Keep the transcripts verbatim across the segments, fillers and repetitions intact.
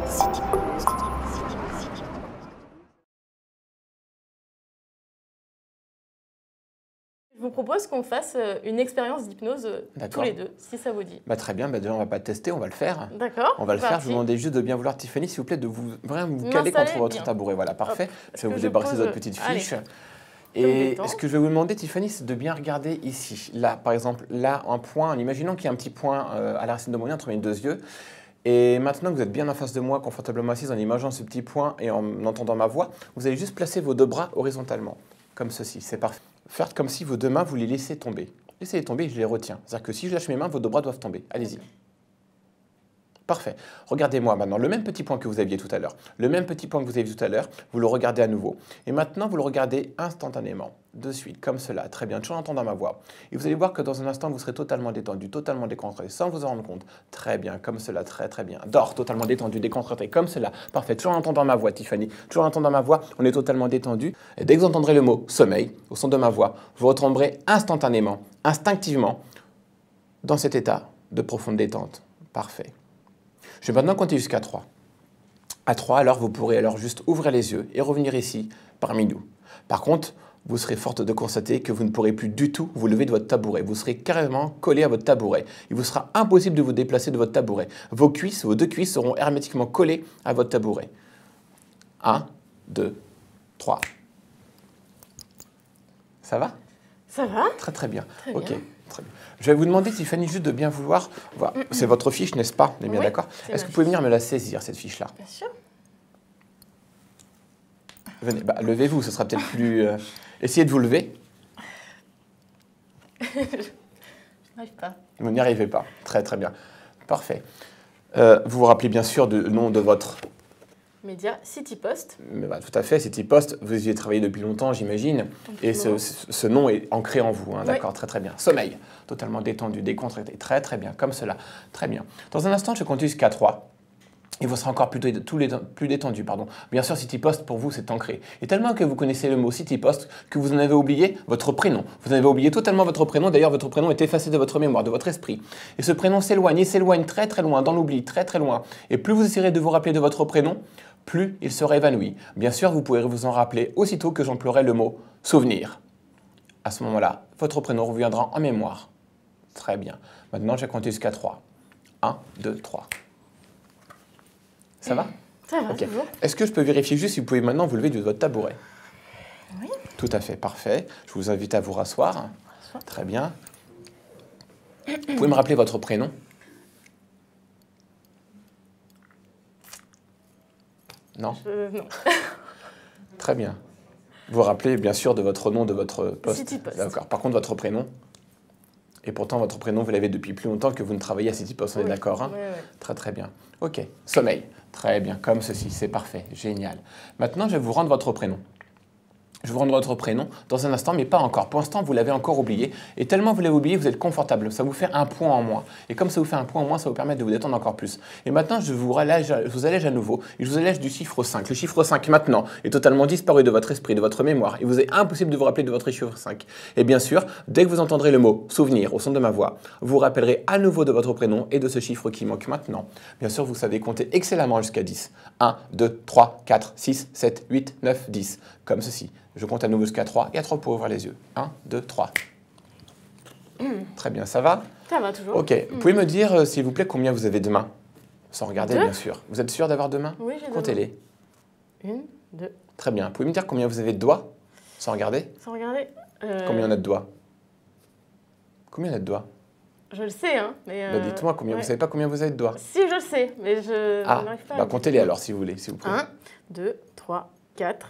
Je vous propose qu'on fasse une expérience d'hypnose tous les deux, si ça vous dit. Bah, très bien, bah, déjà on va pas tester, on va le faire. D'accord. On va le faire, je vous demandais juste de bien vouloir, Tiffany, s'il vous plaît, de vous vraiment vous caler contre votre bien. tabouret. Voilà, parfait. Hop, je vais vous débarrasser de votre petite fiche. Allez. Et ce que je vais vous demander, Tiffany, c'est de bien regarder ici. Là, par exemple, là, un point, en imaginant qu'il y a un petit point euh, à la racine de mon nez entre mes deux yeux. Et maintenant que vous êtes bien en face de moi, confortablement assise, en imaginant ce petit point et en entendant ma voix, vous allez juste placer vos deux bras horizontalement, comme ceci. C'est parfait. Faites comme si vos deux mains, vous les laissez tomber. Laissez-les tomber et je les retiens. C'est-à-dire que si je lâche mes mains, vos deux bras doivent tomber. Allez-y. Parfait. Regardez-moi maintenant, le même petit point que vous aviez tout à l'heure. Le même petit point que vous aviez tout à l'heure, vous le regardez à nouveau. Et maintenant, vous le regardez instantanément, de suite, comme cela. Très bien, toujours en entendant ma voix. Et vous allez voir que dans un instant, vous serez totalement détendu, totalement déconcentré, sans vous en rendre compte. Très bien, comme cela, très très bien. Dors, totalement détendu, déconcentré, comme cela. Parfait, toujours en entendant ma voix, Tiffany. Toujours en entendant ma voix, on est totalement détendu. Et dès que vous entendrez le mot sommeil, au son de ma voix, vous retomberez instantanément, instinctivement, dans cet état de profonde détente. Parfait. Je vais maintenant compter jusqu'à trois. À trois, alors vous pourrez alors juste ouvrir les yeux et revenir ici parmi nous. Par contre, vous serez forte de constater que vous ne pourrez plus du tout vous lever de votre tabouret. Vous serez carrément collé à votre tabouret. Il vous sera impossible de vous déplacer de votre tabouret. Vos cuisses, vos deux cuisses seront hermétiquement collées à votre tabouret. Un, deux, trois. Ça va? Ça va. Très très bien. Très ok. bien. Très bien. Je vais vous demander, Tiffany, juste de bien vouloir... Voilà. Mm -mm. C'est votre fiche, n'est-ce pas? On est bien oui, d'accord? Est-ce que vous pouvez venir me la saisir, cette fiche-là? Bien sûr. Venez, bah, levez-vous, ce sera peut-être plus... Euh... Essayez de vous lever. Je n'arrive pas. Vous n'y arrivez pas. Très très bien. Parfait. Euh, vous vous rappelez bien sûr du nom de votre... Média CityPost. Bah, tout à fait, CityPost, vous y avez travaillé depuis longtemps, j'imagine, et ce, ce nom est ancré en vous, hein, oui. D'accord, très très bien. Sommeil, totalement détendu, décontracté, très très bien, comme cela, très bien. Dans un instant, je compte jusqu'à trois, et vous serez encore plus, plus détendu, pardon. Bien sûr, CityPost, pour vous, c'est ancré. Et tellement que vous connaissez le mot CityPost, que vous en avez oublié votre prénom. Vous en avez oublié totalement votre prénom, d'ailleurs, votre prénom est effacé de votre mémoire, de votre esprit. Et ce prénom s'éloigne, et s'éloigne très très loin, dans l'oubli, très très loin. Et plus vous essayerez de vous rappeler de votre prénom, plus il sera évanoui. Bien sûr, vous pourrez vous en rappeler aussitôt que j'emploierai le mot « souvenir ». À ce moment-là, votre prénom reviendra en mémoire. Très bien. Maintenant, je vais compter jusqu'à trois. un, deux, trois. Ça va? Ça va, okay. toujours. Est-ce que je peux vérifier juste si vous pouvez maintenant vous lever de votre tabouret? Oui. Tout à fait, parfait. Je vous invite à vous rasseoir. Rasseoir. Très bien. Vous pouvez me rappeler votre prénom? Non, Je... non. Très bien. Vous vous rappelez bien sûr de votre nom, de votre poste. CityPost. D'accord. Par contre, votre prénom. Et pourtant, votre prénom, vous l'avez depuis plus longtemps que vous ne travaillez à CityPost. On oui. est d'accord, hein? Oui, oui. Très, très bien. OK. Sommeil. Très bien. Comme ceci. C'est parfait. Génial. Maintenant, je vais vous rendre votre prénom. Je vais vous rendre votre prénom dans un instant, mais pas encore. Pour l'instant, vous l'avez encore oublié. Et tellement vous l'avez oublié, vous êtes confortable. Ça vous fait un point en moins. Et comme ça vous fait un point en moins, ça vous permet de vous détendre encore plus. Et maintenant, je vous allège, je vous allège à nouveau. Et je vous allège du chiffre cinq. Le chiffre cinq, maintenant, est totalement disparu de votre esprit, de votre mémoire. Il vous est impossible de vous rappeler de votre chiffre cinq. Et bien sûr, dès que vous entendrez le mot « souvenir » au son de ma voix, vous vous rappellerez à nouveau de votre prénom et de ce chiffre qui manque maintenant. Bien sûr, vous savez compter excellemment jusqu'à dix. un, deux, trois, quatre, six, sept, huit, neuf, dix. Comme ceci. Je compte à nouveau jusqu'à trois, et à trois pour ouvrir les yeux. un, deux, trois. Mmh. Très bien, ça va? Ça va toujours. Ok, mmh. Vous pouvez me dire, euh, s'il vous plaît, combien vous avez de mains? Sans regarder, deux. Bien sûr. Vous êtes sûr d'avoir deux mains? Oui, j'ai deux. Comptez-les. Une, deux. Très bien. Vous pouvez me dire combien vous avez de doigts? Sans regarder? Sans regarder. Euh... Combien on a de doigts? Combien on a de doigts? Je le sais, hein. Mais euh... bah, dites-moi, combien... ouais. vous savez pas combien vous avez de doigts? Si, je le sais, mais je ah, n'arrive pas bah, à... comptez-les alors, si vous voulez, s'il vous plaît. un, deux, trois, quatre.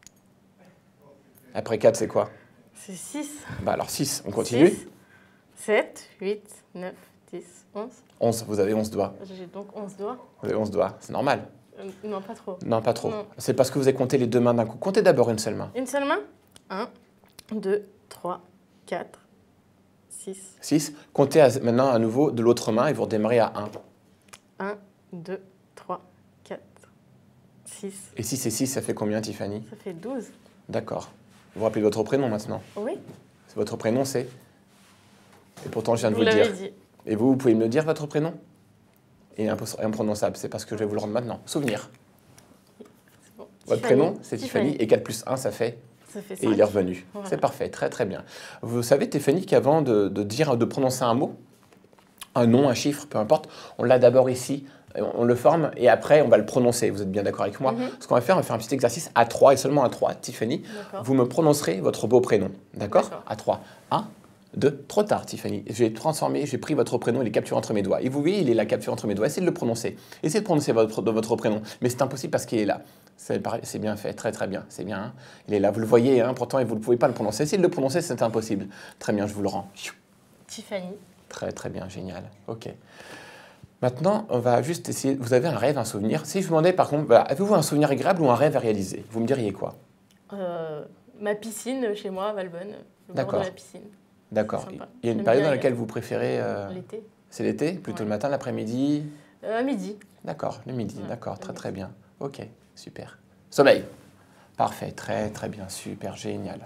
Après quatre, c'est quoi? C'est six. Bah alors six, on continue. six, sept, huit, neuf, dix, onze. onze, vous avez onze doigts. J'ai donc onze doigts. Vous avez onze doigts, c'est normal. Euh, non, pas trop. Non, pas trop. C'est parce que vous avez compté les deux mains d'un coup. Comptez d'abord une seule main. Une seule main? un, deux, trois, quatre, six. six. Comptez à, maintenant à nouveau de l'autre main et vous redémarrez à un. un, deux, trois, quatre, six. Et six et six, ça fait combien, Tiffany? Ça fait douze. D'accord. Vous vous rappelez votre prénom maintenant? Oui. Votre prénom, c'est? Et pourtant, je viens de vous, vous le dire. Dit. Et vous, vous pouvez me le dire, votre prénom? et imprononçable. C'est parce que je vais vous le rendre maintenant. Souvenir. Bon. Votre Tiffany. prénom, c'est Tiffany. Tiffany. Et quatre plus un, ça fait Ça fait et il est revenu. Voilà. C'est parfait, très très bien. Vous savez, Tiffany, qu'avant de, de dire, de prononcer un mot, un nom, un chiffre, peu importe, on l'a d'abord ici, on le forme et après on va le prononcer. Vous êtes bien d'accord avec moi? Mm-hmm. Ce qu'on va faire, on va faire un petit exercice à trois et seulement à trois. Tiffany, vous me prononcerez votre beau prénom. D'accord? À trois. un, deux, trop tard, Tiffany. J'ai transformé, j'ai pris votre prénom et l'ai capturé entre mes doigts. Et vous voyez, il est là, capturé entre mes doigts. Essayez de le prononcer. Essayez de prononcer votre, de votre prénom. Mais c'est impossible parce qu'il est là. C'est bien fait, très très bien. C'est bien. Hein, il est là, vous le voyez, hein, pourtant vous ne pouvez pas le prononcer. Essayez de le prononcer, c'est impossible. Très bien, je vous le rends. Tiffany. Très très bien, génial. Ok. Maintenant, on va juste essayer. Vous avez un rêve, un souvenir. Si je vous demandais par contre, voilà, avez-vous un souvenir agréable ou un rêve à réaliser? Vous me diriez quoi? euh, Ma piscine chez moi à Valbonne, le bord de la piscine. D'accord. Il y a une période dans laquelle vous préférez euh... L'été. C'est l'été? Plutôt ouais. Le matin, l'après-midi? euh, À midi. D'accord, le midi, ouais, d'accord, très midi. Très bien. Ok, super. Sommeil. Parfait, très très bien, super, génial.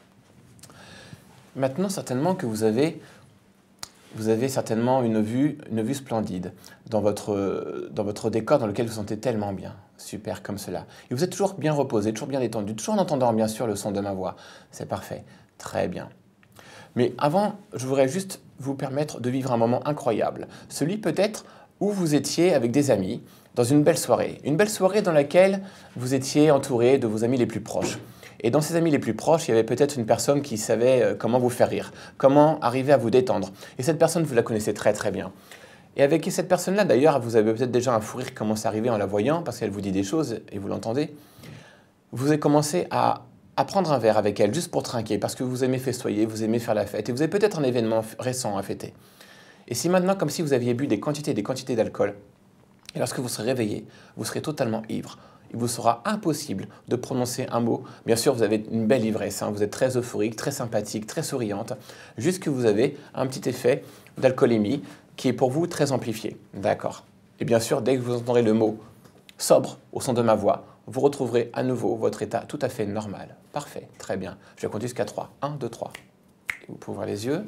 Maintenant, certainement que vous avez, vous avez certainement une vue, une vue splendide dans votre, dans votre décor dans lequel vous vous sentez tellement bien. Super, comme cela. Et vous êtes toujours bien reposé, toujours bien détendu, toujours en entendant bien sûr le son de ma voix. C'est parfait, très bien. Mais avant, je voudrais juste vous permettre de vivre un moment incroyable. Celui peut-être où vous étiez avec des amis, dans une belle soirée. Une belle soirée dans laquelle vous étiez entouré de vos amis les plus proches. Et dans ces amis les plus proches, il y avait peut-être une personne qui savait comment vous faire rire, comment arriver à vous détendre. Et cette personne, vous la connaissez très très bien. Et avec cette personne-là, d'ailleurs, vous avez peut-être déjà un fou rire qui commence à arriver en la voyant, parce qu'elle vous dit des choses et vous l'entendez. Vous avez commencé à, à prendre un verre avec elle, juste pour trinquer, parce que vous aimez festoyer, vous aimez faire la fête, et vous avez peut-être un événement récent à fêter. Et si maintenant, comme si vous aviez bu des quantités et des quantités d'alcool, et lorsque vous serez réveillé, vous serez totalement ivre. Il vous sera impossible de prononcer un mot. Bien sûr, vous avez une belle ivresse, hein, vous êtes très euphorique, très sympathique, très souriante, juste que vous avez un petit effet d'alcoolémie qui est pour vous très amplifié. D'accord. Et bien sûr, dès que vous entendrez le mot sobre au son de ma voix, vous retrouverez à nouveau votre état tout à fait normal. Parfait, très bien. Je vais compter jusqu'à trois. un, deux, trois. Et vous pouvez ouvrir les yeux.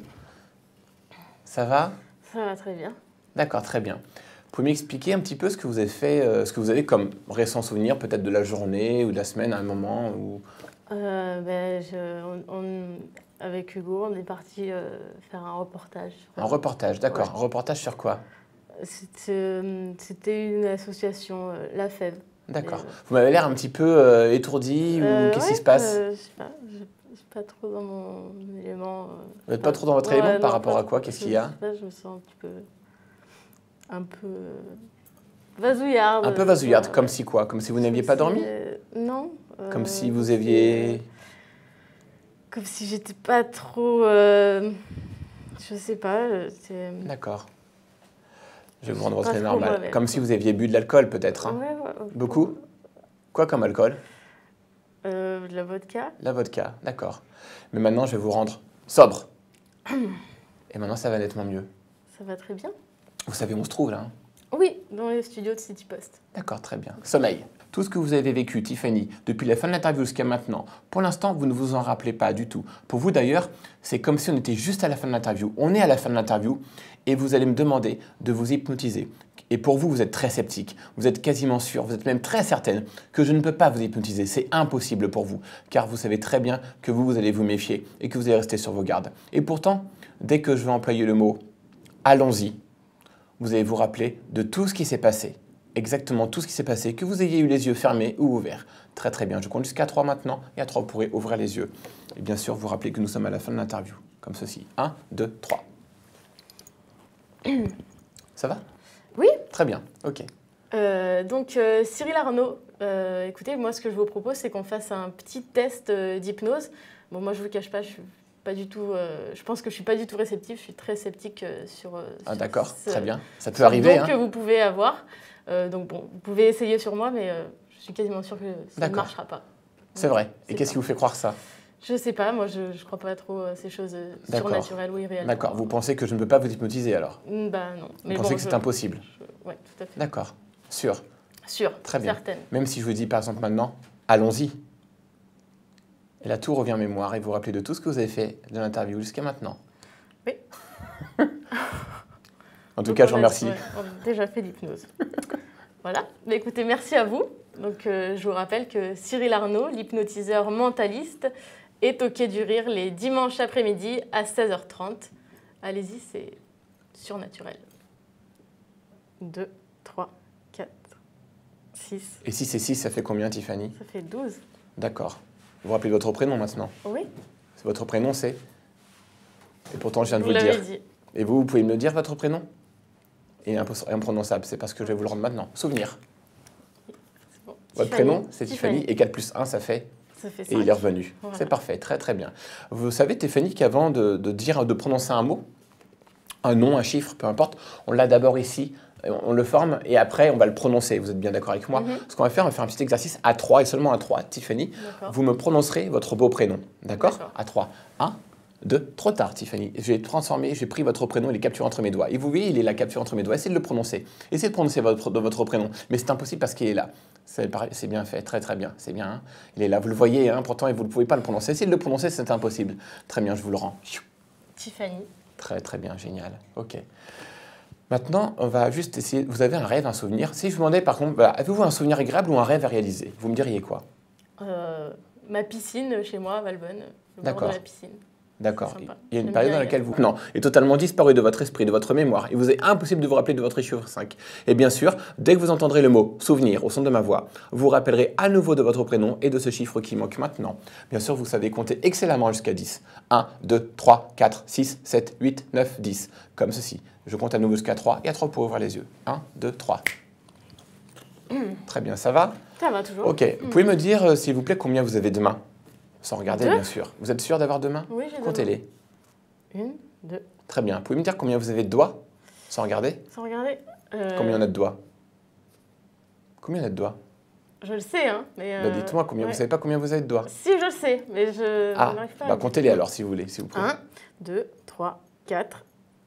Ça va? Ça va très bien. D'accord, très bien. Vous pouvez m'expliquer un petit peu ce que vous avez fait, euh, ce que vous avez comme récent souvenir, peut-être de la journée ou de la semaine à un moment où... euh, ben, je, on, on, Avec Hugo, on est parti euh, faire un reportage. Un reportage, d'accord. Ouais. Un reportage sur quoi? C'était une association, euh, La Fève. D'accord. Euh... Vous m'avez l'air un petit peu euh, étourdi euh, ou qu'est-ce ouais, qui se passe? euh, Je sais pas, je ne suis pas trop dans mon élément. Euh, vous n'êtes pas trop dans votre ouais, élément par non, rapport à quoi? Qu'est-ce qu'il y a? Je sais pas, je me sens un petit peu... un peu vasouillarde. Un peu vasouillarde, ouais, comme si quoi? Comme si vous n'aviez pas dormi? euh, Non. Euh, comme si vous aviez... Euh, comme si j'étais pas trop... Euh, je sais pas. D'accord. Je vais vous rendre votre normal. Mauvais, comme quoi. Si vous aviez bu de l'alcool peut-être. Hein. Ouais, ouais, beaucoup? Quoi comme alcool? euh, De la vodka. La vodka, d'accord. Mais maintenant je vais vous rendre sobre. Et maintenant ça va nettement mieux. Ça va très bien. Vous savez où on se trouve là? Hein? Oui, dans les studios de City Post. D'accord, très bien. Sommeil. Tout ce que vous avez vécu, Tiffany, depuis la fin de l'interview jusqu'à maintenant, pour l'instant, vous ne vous en rappelez pas du tout. Pour vous d'ailleurs, c'est comme si on était juste à la fin de l'interview. On est à la fin de l'interview et vous allez me demander de vous hypnotiser. Et pour vous, vous êtes très sceptique. Vous êtes quasiment sûr, vous êtes même très certaine que je ne peux pas vous hypnotiser. C'est impossible pour vous, car vous savez très bien que vous, vous allez vous méfier et que vous allez rester sur vos gardes. Et pourtant, dès que je vais employer le mot « allons-y », vous allez vous rappeler de tout ce qui s'est passé. Exactement tout ce qui s'est passé, que vous ayez eu les yeux fermés ou ouverts. Très très bien, je compte jusqu'à trois maintenant, et à trois vous pourrez ouvrir les yeux. Et bien sûr, vous rappelez que nous sommes à la fin de l'interview, comme ceci. un, deux, trois. Ça va? Oui. Très bien, ok. Euh, donc euh, Cyril Arnaud, euh, écoutez, moi ce que je vous propose, c'est qu'on fasse un petit test euh, d'hypnose. Bon, moi je vous cache pas, je suis pas du tout, euh, je pense que je suis pas du tout réceptive, je suis très sceptique euh, sur... Euh, ah d'accord, ce, très bien, ça peut arriver. Donc hein. que vous pouvez avoir. Euh, donc bon, vous pouvez essayer sur moi, mais euh, je suis quasiment sûre que ça ne marchera pas. C'est vrai. Et qu'est-ce qui vous fait croire ça? Je sais pas, moi je ne crois pas trop à ces choses surnaturelles ou irréelles. D'accord, vous pensez que je ne peux pas vous hypnotiser alors? Bah non. Mais vous pensez bon, que c'est impossible? Oui, tout à fait. D'accord, sûr? Sûr, très bien. Certaine. Même si je vous dis par exemple maintenant, allons-y. Et là, tout revient en mémoire et vous vous rappelez de tout ce que vous avez fait de l'interview jusqu'à maintenant. Oui. En tout Donc cas, je vous remercie. Ouais, on a déjà fait l'hypnose. Voilà. Mais écoutez, merci à vous. Donc, euh, je vous rappelle que Cyril Arnaud, l'hypnotiseur mentaliste, est au Quai du Rire les dimanches après-midi à seize heures trente. Allez-y, c'est surnaturel. deux, trois, quatre, six. Et si c'est six, ça fait combien, Tiffany? Ça fait douze. D'accord. Vous vous rappelez votre prénom maintenant? Oui. Votre prénom, c'est? Et pourtant, je viens de vous, vous le dire. Dit. Et vous, vous pouvez me le dire, votre prénom? Et imprononçable, c'est parce que je vais vous le rendre maintenant. Souvenir. Bon. Votre Tiffany. Prénom, c'est Tiffany. Tiffany. Et quatre plus un, ça fait? Ça fait cinq. Et il est revenu. Voilà. C'est parfait, très très bien. Vous savez, Tiffany, qu'avant de, de dire, de prononcer un mot, un nom, un chiffre, peu importe, on l'a d'abord ici, on le forme et après on va le prononcer. Vous êtes bien d'accord avec moi? Mm-hmm. Ce qu'on va faire, on va faire un petit exercice à trois et seulement à trois. Tiffany, vous me prononcerez votre beau prénom. D'accord? À trois. un, deux, trop tard, Tiffany. J'ai transformé, j'ai pris votre prénom et l'ai capturé entre mes doigts. Et vous voyez, il est là, capturé entre mes doigts. Essayez de le prononcer. Essayez de prononcer votre, de votre prénom. Mais c'est impossible parce qu'il est là. C'est bien fait, très très bien. C'est bien. Hein, il est là, vous le voyez, hein, pourtant, et vous ne pouvez pas le prononcer. Essayez de le prononcer, c'est impossible. Très bien, je vous le rends. Tiffany. Très très bien, génial. Ok. Maintenant, on va juste essayer. Vous avez un rêve, un souvenir. Si je vous demandais par contre, voilà, avez-vous un souvenir agréable ou un rêve à réaliser? Vous me diriez quoi? euh, Ma piscine chez moi à Valbonne. D'accord. La piscine. D'accord. Il y a une période dans laquelle vous... Non, est totalement disparu de votre esprit, de votre mémoire. Il vous est impossible de vous rappeler de votre chiffre cinq. Et bien sûr, dès que vous entendrez le mot « souvenir » au son de ma voix, vous vous rappellerez à nouveau de votre prénom et de ce chiffre qui manque maintenant. Bien sûr, vous savez compter excellemment jusqu'à dix. un, deux, trois, quatre, six, sept, huit, neuf, dix. Comme ceci. Je compte à nouveau jusqu'à trois et à trois pour ouvrir les yeux. un, deux, trois. Mmh. Très bien, ça va? Ça va toujours. Ok. Mmh. Vous pouvez me dire, euh, s'il vous plaît, combien vous avez de mains? Sans regarder, deux. Bien sûr. Vous êtes sûr d'avoir deux mains? Oui, j'ai deux. Comptez-les. Une, deux. Très bien. Vous pouvez me dire combien vous avez de doigts? Sans regarder? Sans regarder. Euh... Combien on a de doigts? Combien on a de doigts? Je le sais, hein. Mais euh... bah, dites-moi, combien. Ouais. Vous ne savez pas combien vous avez de doigts? Si, je le sais, mais je ah. n'arrive pas bah, à... comptez-les alors, si vous voulez, s'il vous plaît. un, deux, trois, quatre.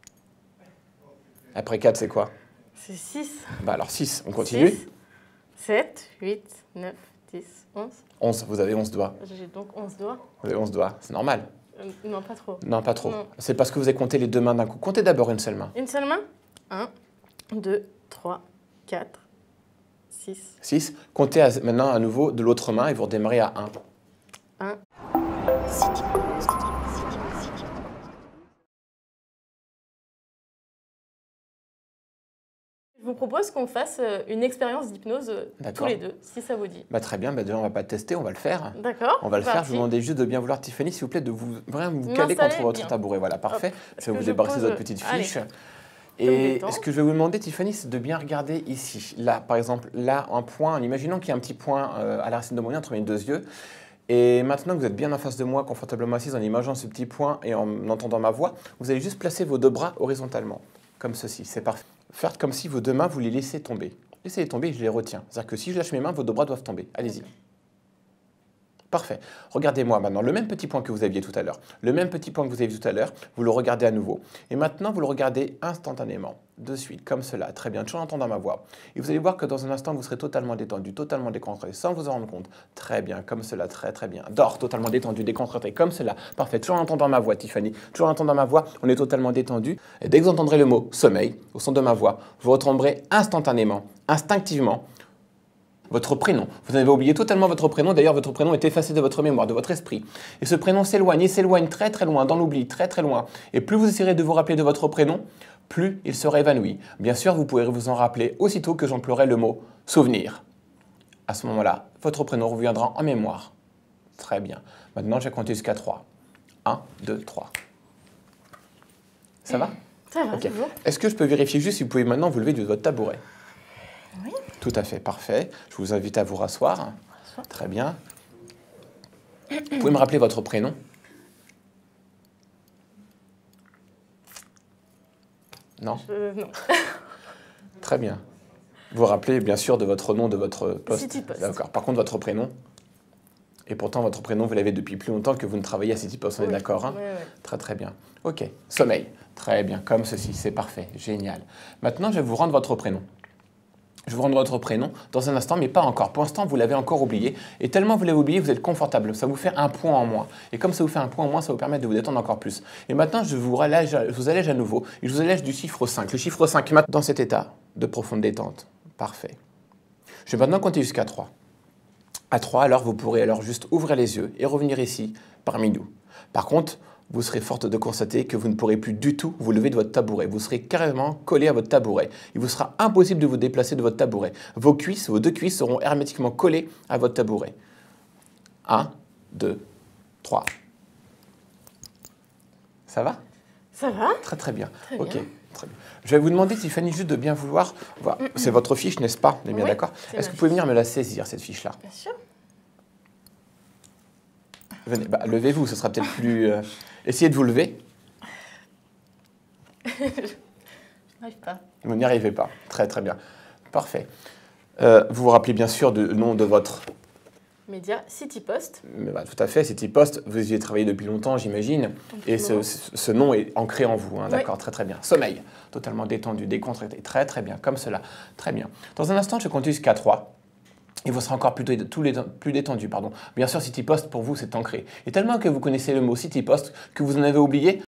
Après quatre, c'est quoi? C'est six. Bah alors six, on continue. six, sept, huit, neuf, dix, onze. onze, vous avez onze doigts. J'ai donc onze doigts. Vous avez onze doigts, c'est normal. Euh, non, pas trop. Non, pas trop. C'est parce que vous avez compté les deux mains d'un coup. Comptez d'abord une seule main. Une seule main? un, deux, trois, quatre, six. six. Comptez à, maintenant à nouveau de l'autre main et vous redémarrez à un. un. Je vous propose qu'on fasse une expérience d'hypnose tous les deux, si ça vous dit. Bah, très bien, bah, déjà on ne va pas tester, on va le faire. D'accord. On va le faire. Je vous demandais juste de bien vouloir, Tiffany, s'il vous plaît, de vous vraiment vous caler contre votre bien. tabouret. Voilà, parfait. Je vais vous débarrasser de votre petite fiche. Allez. Et ce que je vais vous demander, Tiffany, c'est de bien regarder ici. Là, par exemple, là, un point, en imaginant qu'il y a un petit point euh, à la racine de mon nez entre mes deux yeux. Et maintenant que vous êtes bien en face de moi, confortablement assise, en imaginant ce petit point et en entendant ma voix, vous allez juste placer vos deux bras horizontalement, comme ceci. C'est parfait. Faites comme si vos deux mains, vous les laissez tomber. Laissez-les tomber et je les retiens. C'est-à-dire que si je lâche mes mains, vos deux bras doivent tomber. Allez-y. Parfait. Regardez-moi maintenant, le même petit point que vous aviez tout à l'heure. Le même petit point que vous aviez tout à l'heure, vous le regardez à nouveau. Et maintenant, vous le regardez instantanément, de suite, comme cela. Très bien, toujours en entendant ma voix. Et vous allez voir que dans un instant, vous serez totalement détendu, totalement décontracté, sans vous en rendre compte. Très bien, comme cela, très très bien. Dors, totalement détendu, décontracté, comme cela. Parfait, toujours en entendant ma voix, Tiffany. Toujours en entendant ma voix, on est totalement détendu. Et dès que vous entendrez le mot sommeil, au son de ma voix, vous retomberez instantanément, instinctivement, votre prénom. Vous avez oublié totalement votre prénom. D'ailleurs, votre prénom est effacé de votre mémoire, de votre esprit. Et ce prénom s'éloigne, il s'éloigne très très loin, dans l'oubli, très très loin. Et plus vous essayerez de vous rappeler de votre prénom, plus il sera évanoui. Bien sûr, vous pourrez vous en rappeler aussitôt que j'emploierai le mot « souvenir ». À ce moment-là, votre prénom reviendra en mémoire. Très bien. Maintenant, je vais compter jusqu'à trois. un, deux, trois. Ça va? Ça va, okay. Est-ce que je peux vérifier juste si vous pouvez maintenant vous lever de votre tabouret? Oui. Tout à fait, parfait. Je vous invite à vous rasseoir. Très bien. Vous pouvez me rappeler votre prénom? Non? Je... Non. Très bien. Vous vous rappelez bien sûr de votre nom, de votre poste? CityPost. D'accord. Par contre, votre prénom? Et pourtant, votre prénom, vous l'avez depuis plus longtemps que vous ne travaillez à CityPost. On oui. est d'accord, hein? Oui, oui. Très, très bien. OK. Sommeil. Très bien. Comme ceci. C'est parfait. Génial. Maintenant, je vais vous rendre votre prénom. Je vous rends votre prénom dans un instant, mais pas encore. Pour l'instant, vous l'avez encore oublié. Et tellement vous l'avez oublié, vous êtes confortable. Ça vous fait un point en moins. Et comme ça vous fait un point en moins, ça vous permet de vous détendre encore plus. Et maintenant, je vous allège, je vous allège à nouveau. Et je vous allège du chiffre cinq. Le chiffre cinq, dans cet état de profonde détente. Parfait. Je vais maintenant compter jusqu'à trois. À trois, alors vous pourrez alors juste ouvrir les yeux et revenir ici parmi nous. Par contre, vous serez forte de constater que vous ne pourrez plus du tout vous lever de votre tabouret. Vous serez carrément collé à votre tabouret. Il vous sera impossible de vous déplacer de votre tabouret. Vos cuisses, vos deux cuisses seront hermétiquement collées à votre tabouret. un, deux, trois. Ça va? Ça va. Très très bien. Très ok. bien. Très bien. Je vais vous demander, Tiffany, juste de bien vouloir... Voilà. Mm -mm. C'est votre fiche, n'est-ce pas? On est bien oui, d'accord? Est-ce que vous pouvez venir me la saisir, cette fiche-là? Bien sûr. Venez, bah, levez-vous, ce sera peut-être plus... Euh... Essayez de vous lever. Je n'arrive pas. Vous n'y arrivez pas. Très, très bien. Parfait. Euh, vous vous rappelez bien sûr du nom de votre... Média, CityPost. Bah, tout à fait, CityPost. Vous y avez travaillé depuis longtemps, j'imagine. Et ce, ce nom est ancré en vous. Hein, d'accord, oui. Très, très bien. Sommeil, totalement détendu, décontracté. Très, très bien. Comme cela. Très bien. Dans un instant, je compte jusqu'à trois. Et vous serez encore plutôt, tous les, plus détendu. Pardon. Bien sûr, CityPost, pour vous, c'est ancré. Et tellement que vous connaissez le mot CityPost que vous en avez oublié